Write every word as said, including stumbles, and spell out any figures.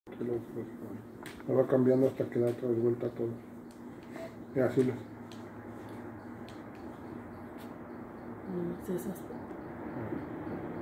Lo va cambiando hasta que da otra vez vuelta todo. Y así les. No, es esas.